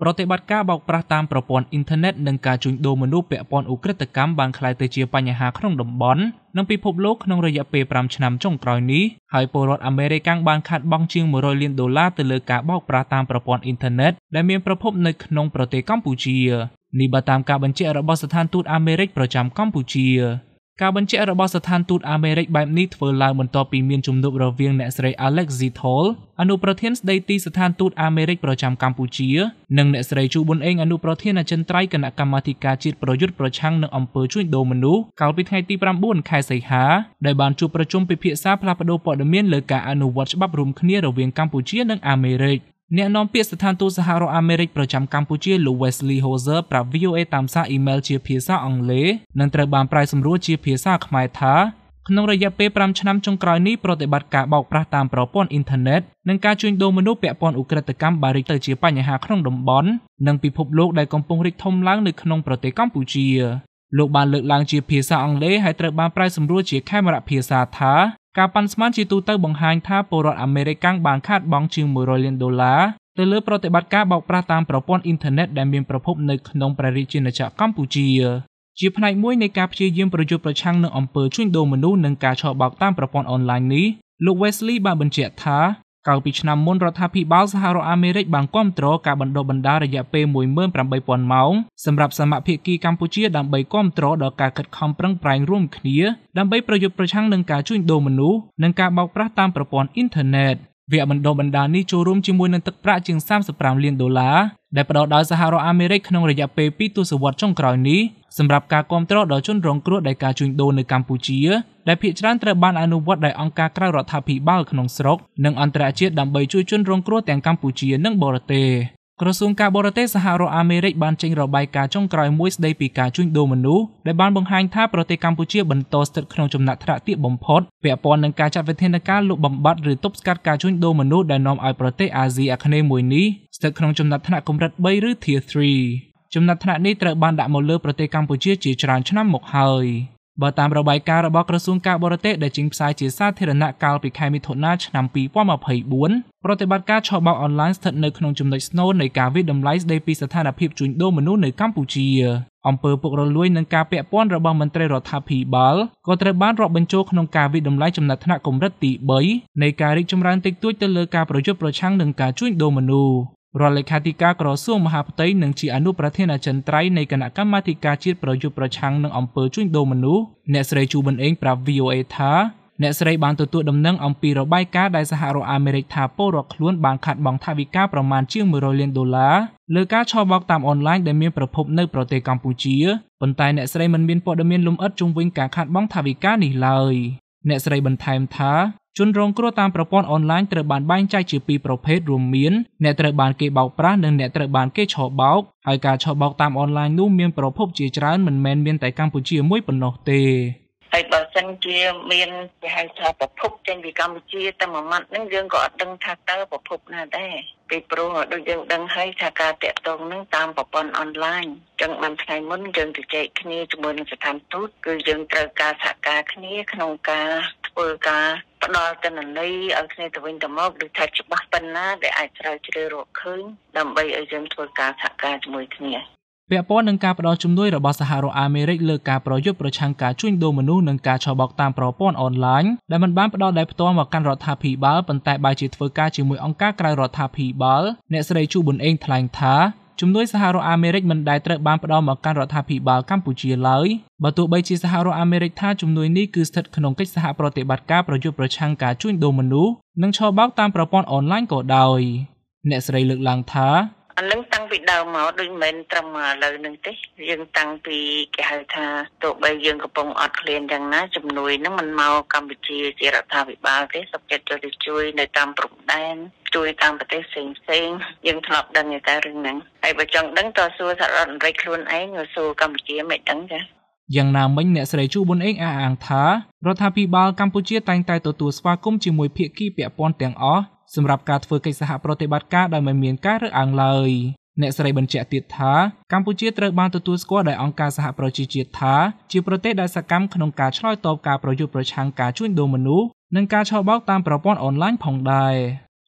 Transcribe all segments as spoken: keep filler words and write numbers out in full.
ប្រតិបត្តិការបោកប្រាស់តាមប្រព័ន្ធអ៊ីនធឺណិតនិងការជួញដូរមនុស្សពាក់ព័ន្ធឧក្រិដ្ឋកម្មបានក្លាយទៅជាបញ្ហាក្នុងតំបន់និងពិភពលោកក្នុងរយៈពេលប្រាំឆ្នាំចុងក្រោយនេះហើយពលរដ្ឋអាមេរិកបានខាតបង់ជាងមួយរយលានដុល្លារទៅលើការបោកប្រាស់តាមប្រព័ន្ធអ៊ីនធឺណិតដែលមានប្រភពនៅក្នុងប្រទេសកម្ពុជានេះបើតាមការបញ្ជាក់របស់ស្ថានទូតអាមេរិកប្រចាំកម្ពុជាការបញ្ជាក់របស់ស្ថានទូតអាមេរិកបែបនេះធ្វើឡើងបន្ទាប់ពីមានជំនួបរវាងអ្នកស្រី Alex Zitol អនុប្រធានស្ដីទីស្ថានទូតអាមេរិកប្រចាំកម្ពុជានិងអ្នកស្រីជូប៊ុនអេងអនុប្រធានអចិន្ត្រៃយ៍គណៈកម្មាធិការជាតិប្រយុទ្ធប្រឆាំងនឹងអំពើជួញដូរមនុស្សកាលពីថ្ងៃទីប្រាំបួនខែសីហាដែលបានជួបប្រជុំពិភាក្សាផ្លាស់ប្តូរព័ត៌មានលើការអនុវត្តច្បាប់រួមគ្នារវាងកម្ពុជានិងអាមេរិកអ្នកនាំពាក្យស្ថានទូតសហរដ្ឋអាមេរិកប្រចាំកម្ពុជាលោក Wesley Hoser ប្រាប់ វី អូ អេ តាមសារអ៊ីមែលជាភាសាអង់គ្លេសនិងត្រូវបានប្រែសម្រួលជាភាសាខ្មែរថាក្នុងរយៈពេលប្រាំឆ្នាំចុងក្រោយនេះប្រតិបត្តិការបោកប្រាស់តាមប្រព័ន្ធអ៊ីនធឺណិតនិងការជួញដូរមនុស្សពាក់ព័ន្ធឧក្រិដ្ឋកម្មបានរីកទៅជាបញ្ហាក្នុងតំបន់និងពិភពលោកដែលកំពុងរីកធំឡើងនៅក្នុងប្រទេសកម្ពុជាលោកបានលើកឡើងជាភាសាអង់គ្លេសហើយត្រូវបានប្រែសម្រួលជាខេមរៈភាសាថាការប៉ាន់ស្មានជាទូទៅបង្ហាញថាពលរដ្ឋអាមេរិកបានខាតបង់ជាងមួយរយលានដុល្លារទៅលើប្រតិបត្តិការបោកប្រាស់តាមប្រព័ន្ធអ៊ីនធឺណិតដែលមានប្រភពនៅក្នុងព្រះរាជាណាចក្រកម្ពុជាជាផ្នែកមួយនៃការព្យាយាមប្រយុទ្ធប្រឆាំងនឹងអំពើជួញដូរមនុស្សនិងការឆបោកតាមប្រព័ន្ធអនឡាញនេះលោក Wesley បានបញ្ជាក់ថាកាលពីឆ្នាំមុនរដ្ឋាភិបាលសហរដ្ឋអាមេរិកបានគាំទ្រការបណ្ដុះបណ្ដាលរយៈពេលមួយម៉ឺនប្រាំបីពាន់ម៉ោងសម្រាប់សមាភិកីកម្ពុជាដើម្បីគាំទ្រដល់ការខិតខំប្រឹងប្រែងរួមគ្នាដើម្បីប្រយុទ្ធប្រឆាំងនឹងការជួញដូរមនុស្សនិងការបោកប្រាស់តាមប្រព័ន្ធអ៊ីនធឺណិតវគ្គបណ្ដុះបណ្ដាលនេះចូលរួមជាមួយនឹងទឹកប្រាក់ជាងសាមសិបប្រាំលានដុល្លារដែលផ្ដល់ដោយសហរដ្ឋអាមេរិកក្នុងរយៈពេលពីរទសវត្សរ៍ចុងក្រោយនេះសម្រាប់ការគាំទ្រដល់ជនរងគ្រោះដោយការជួញដូរនៅកម្ពុជាដែលភាគច្រើនត្រូវបានអនុវត្តដោយអង្គការក្រៅរដ្ឋាភិបាលក្នុងស្រុកនិងអន្តរជាតិដើម្បីជួយជនរងគ្រោះទាំងកម្ពុជានិងបរទេសក្រសួងការបរទេសសហរដ្ឋអាមេរិកបានចេញរបាយការណ៍ចុងក្រោយមួយស្ដីពីការជួញដូរមនុស្សដែលបានបង្ហាញថាប្រទេសកម្ពុជាបន្តស្ថិតក្នុងចំណាត់ថ្នាក់ទាបបំផុតពាក់ព័ន្ធនឹងការចាត់វិធានការលុបបំបាត់ឬទប់ស្កាត់ការជួញដូរមនុស្សដែលនាំឲ្យប្រទេសអាស៊ីអាគ្នេយ៍មួយនេះស្ថិតក្នុងចំណាត់ថ្នាក់កម្រិតបីឬ Tier 3 ចំណាត់ថ្នាក់នេះត្រូវបានដាក់មកលើប្រទេសកម្ពុជាជាច្រើនឆ្នាំមកហើយបើតាមរបាយការណ៍របស់ក្រសួងការបរទេសដែលចេញផ្សាយជាសាធារណៈកាលពីខែមិថុនាឆ្នាំពីរពាន់ម្ភៃបួនប្រតិបត្តិការឆបោកអនឡាញស្ថិតនៅក្នុងចំណុចស្នូលនៃការវិយតម្លៃស្ដីពីស្ថានភាពជួញដូរមនុស្សនៅកម្ពុជាអំពើពុករលួយនិងការពាក់ព័ន្ធរបស់មន្ត្រីរដ្ឋាភិបាលក៏ត្រូវបានរាប់បញ្ចូលក្នុងការវិយតម្លៃចំណាត់ថ្នាក់កម្រិតទីបីនៃការរីកចម្រើនតិចតួចទៅលើការប្រយុទ្ធប្រឆាំងនឹងការជួញដូរមនុស្សរដ្ឋលេខាធិការក្រសួងមហាផ្ទៃនិងជាអនុប្រធានអចិន្ត្រៃយ៍នៃគណៈកម្មាធិការជាតិប្រយុទ្ធប្រឆាំងនឹងអំពើជួញដូរមនុស្សអ្នកស្រីជូប៊ុនអេងប្រាប់ វី អូ អេ ថាអ្នកស្រីបានទទួលដំណឹងអំពីរបាយការណ៍ដែលសហរដ្ឋអាមេរិកថាពលរដ្ឋខ្លួនបានខាតបង់ថវិកាប្រមាណជាងមួយរយលានដុល្លារលើការឆបោកតាមអនឡាញដែលមានប្រភពនៅប្រទេសកម្ពុជាប៉ុន្តែអ្នកស្រីមិនមានព័ត៌មានលម្អិតជុំវិញការខាតបង់ថវិកានេះឡើយអ្នកស្រីបន្ថែមថាជនរងគ្រោះតាមប្រព័ន្ធអនឡាញត្រូវបានបែងចែកជាពីរប្រភេទរួមមានអ្នកត្រូវបានគេបោកប្រាស់និងអ្នកត្រូវបានគេឆបោកហើយការឆបោកតាមអនឡាញនោះមានប្រភពជាច្រើនមិនមែនមានតែកម្ពុជាមួយប៉ុណ្ណោះទេហើយបើសិនជាមានគេហៅថាប្រភពចេញពីកម្ពុជាតែមួយម៉ាត់ហ្នឹងយើងក៏អត់ដឹងថាតើប្រភពណាដែរពីព្រោះដូចយើងដឹងហើយថាការតាក់ទងហ្នឹងតាមប្រព័ន្ធអនឡាញចឹងបានថ្ងៃមុនយើងទៅចែកគ្នាជាមួយនឹងស្ថានទូតគឺយើងត្រូវការសហការគ្នាក្នុងការធ្វើការផ្ដល់ទិន្នន័យឲ្យគ្នាទៅវិញទៅមកឬថាច្បាស់ប៉ុណ្ណាដែលអាចស្រាវជ្រាវរកឃើញដើម្បីឲ្យយើងធ្វើការសហការជាមួយគ្នាពាក់ព័ន្ធនឹងការផ្តល់ជំនួយរបស់សហរដ្ឋអាមេរិកលើការប្រយុទ្ធប្រឆាំងការជួញដូរមនុស្សនិងការឆបោកតាមប្រព័ន្ធអនឡាញដែលមិនបានផ្តល់ដោយផ្ទាល់មកកាន់រដ្ឋាភិបាលប៉ុន្តែបែរជាធ្វើការជាមួយអង្គការក្រៅរដ្ឋាភិបាលអ្នកស្រីជូប៊ុនអេងថ្លែងថាជំនួយសហរដ្ឋអាមេរិកមិនដែលត្រូវបានផ្តល់មកកាន់រដ្ឋាភិបាលកម្ពុជាឡើយបើទោះបីជាសហរដ្ឋអាមេរិកថាជំនួយនេះគឺស្ថិតក្នុងកិច្ចសហប្រតិបត្តិការប្រយុទ្ធប្រឆាំងការជួញដូរមនុស្សនិងឆបោកតាមប្រព័ន្ធអនឡាញក៏ដោយអ្នកស្រីលើកឡើងថាអានឹងតាំងពីដើមមកដូចមិនមែនត្រឹមឥឡូវនឹងទេយើងតាំងពីគេហៅថាទោះបីយើងកំពុងអត់ឃ្លានយ៉ាងណាជំនួយហ្នឹងមិនមកកម្ពុជាជារដ្ឋាភិបាលទេសុខចិត្តចូលទៅជួយនៅតាមព្រំដែនជួយតាមប្រទេសផ្សេងផ្សេងយើងធ្លាប់ដឹងតែរឿងហ្នឹងហើយបើចង់ដឹងតើសួរសហរដ្ឋអាមេរិកខ្លួនឯងឬសួរកម្ពុជាមិនដឹងចាយ៉ាងណាមិញអ្នកស្រីជូប៊ុនអេងអះអាងថារដ្ឋាភិបាលកម្ពុជាតែងតែទទួលស្វាគមន៍ជាមួយភាគីពាក់ព័ន្ធទាំងអស់សម្រាប់ការធ្វើកិច្ចសហប្រតិបត្តិការដោយមិនមានការរើសអើងឡើយអ្នកស្រីបញ្ជាក់ទៀតថាកម្ពុជាត្រូវបានទទួលស្គាល់ដោយអង្គការសហប្រជាជាតិថាជាប្រទេសដែលសកម្មក្នុងការឆ្លើយតបការប្រយុទ្ធប្រឆាំងការជួញដូរមនុស្សនិងការឆបោកតាមប្រព័ន្ធអនឡាញផងដែរ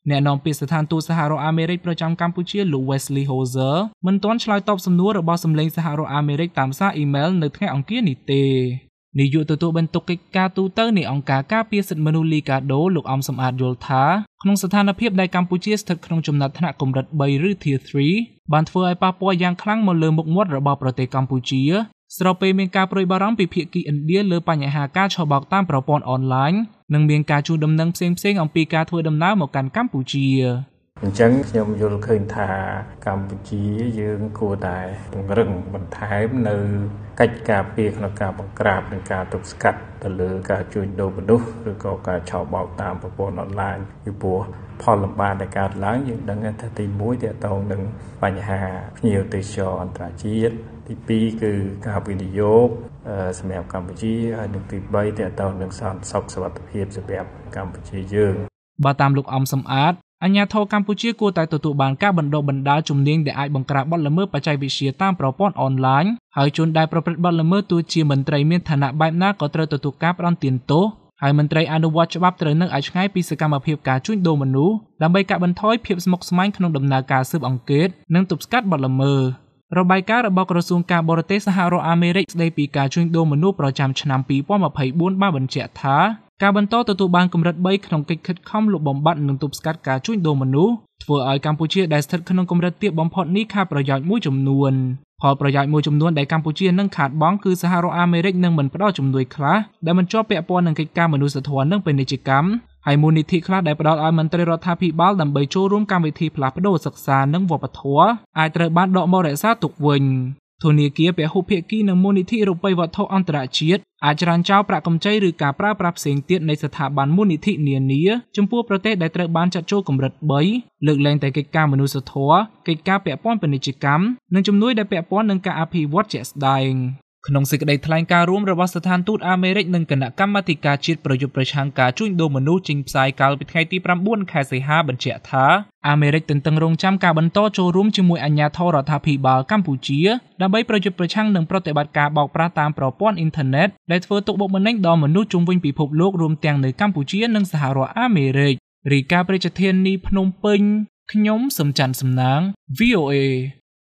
អ្នកនាំពាក្យស្ថានទូតសហរដ្ឋអាមេរិកប្រចាំកម្ពុជាលោក Wesley Hoser មិនទាន់ឆ្លើយតបសំណួររបស់សម្លេងសហរដ្ឋអាមេរិកតាមសារអ៊ីមែលនៅថ្ងៃអង្គារនេះទេនាយកទទួលបន្ទុកកិច្ចការទូតនៃអង្គការការពារសិទ្ធិមនុស្សលីកាដូលោកអំសំអាតយល់ថាក្នុងស្ថានភាពដែលកម្ពុជាស្ថិតក្នុងចំណាត់ថ្នាក់កម្រិតបីឬ Tier 3 បានធ្វើឲ្យប៉ះពាល់យ៉ាងខ្លាំងមកលើមុខមាត់របស់ប្រទេសកម្ពុជាស្របពេលមានការព្រួយបារម្ភពីភាគីឥណ្ឌាលើបញ្ហាការឆបោកតាមប្រព័ន្ធអនឡាញនិងមានការជូនដំណឹងផ្សេងៗអំពីការធ្វើដំណើរមកកាន់កម្ពុជាអញ្ចឹងខ្ញុំយល់ឃើញថាកម្ពុជាយើងគួរតែពង្រឹងបន្ថែមនៅកិច្ចការពារក្នុងការបង្ក្រាបនិងការទប់ស្កាត់ទៅលើការជួញដូរមនុស្សឬក៏ការឆបោកតាមប្រព័ន្ធអនឡាញពីព្រោះផលលំបាកដែលកើតឡើងយើងដឹងថាទីមួយទាក់ទងនឹងបញ្ហាភ្ញៀវទេសចរអន្តរជាតិទីពីរគឺការវិនិយោគសម្រាប់កម្ពុជាហើយនិងទីបីទាក់ទងនឹងសន្តិសុខសុវត្ថិភាពសម្រាប់កម្ពុជាយើងបើតាមលោកអំសំអាតអាជ្ញាធរកម្ពុជាគួរតែទទួលបានការបណ្ដុះបណ្ដាលជំនាញដែលអាចបង្ក្រាបបទល្មើសបច្ចេកវិទ្យាតាមប្រព័ន្ធអនឡាញហើយជនដែលប្រព្រឹត្តបទល្មើសទោះជាមន្ត្រីមានឋានៈបែបណាក៏ត្រូវទទួលការផ្ដន្ទាទោសហើយមន្ត្រីអនុវត្តច្បាប់ត្រូវនៅឲ្យឆ្ងាយពីសកម្មភាពការជួញដូរមនុស្សដើម្បីកាត់បន្ថយភាពស្មុគស្មាញក្នុងដំណើរការស៊ើបអង្កេតនិងទប់ស្កាត់បទល្មើសរបាយការណ៍របស់ក្រសួងការបរទេសសហរដ្ឋអាមេរិកស្ដីពីការជួញដូរមនុស្សប្រចាំឆ្នាំពីរពាន់ម្ភៃបួនបានបញ្ជាក់ថាការបន្តទទួលបានកម្រិតបីក្នុងកិច្ចខិតខំលុបបំបាត់និងទប់ស្កាត់ការជួញដូរមនុស្សធ្វើឲ្យកម្ពុជាដែលស្ថិតក្នុងកម្រិតទាបបំផុតនេះខាតប្រយោជន៍មួយចំនួនផលប្រយោជន៍មួយចំនួនដែលកម្ពុជានឹងខាតបង់គឺសហរដ្ឋអាមេរិកនឹងមិនផ្ដល់ជំនួយខ្លះដែលមិនជាប់ពាក់ព័ន្ធនឹងកិច្ចការមនុស្សធម៌និងពាណិជ្ជកម្មហើយមូលនិធិខ្លះដែលផ្ដល់ឲ្យមន្ត្រីរដ្ឋាភិបាលដើម្បីចូលរួមកម្មវិធីផ្លាស់ប្ដូរសិក្សានិងវប្បធម៌អាចត្រូវបានដកមករក្សាទុកវិញធនាគារពហុភាគីនិងមូលនិធិរូបិយវត្ថុអន្តរជាតិអាចច្រានចោលប្រាក់កម្ចីឬការប្រើប្រាស់ផ្សេងទៀតនៃស្ថាប័នមូលនិធិនានាចំពោះប្រទេសដែលត្រូវបានចាត់ចូលកម្រិតបីលើកលែងតែកិច្ចការមនុស្សធម៌កិច្ចការពាក់ព័ន្ធពាណិជ្ជកម្មនិងជំនួយដែលពាក់ព័ន្ធនឹងការអភិវឌ្ឍជាក់ស្ដែងក្នុងសេចក្តីថ្លែងការណ៍រួមរបស់ស្ថានទូតអាមេរិកនិងគណៈកម្មាធិការជាតិប្រយុទ្ធប្រឆាំងការជួញដូរមនុស្សចេញផ្សាយកាលពីថ្ងៃទីប្រាំបួនខែសីហាបញ្ជាក់ថាអាមេរិកទន្ទឹងរង់ចាំការបន្តចូលរួមជាមួយអាជ្ញាធររដ្ឋាភិបាលកម្ពុជាដើម្បីប្រយុទ្ធប្រឆាំងនឹងប្រតិបត្តិការបោកប្រាស់តាមប្រព័ន្ធអ៊ីនធឺណិតដែលធ្វើទុកបុកម្នេញដល់មនុស្សជុំវិញពិភពលោករួមទាំងនៅកម្ពុជានិងសហរដ្ឋអាមេរិករាយការណ៍ប្រជាធានីភ្នំពេញខ្ញុំសំច័ន្ទសំណាង វី អូ เอ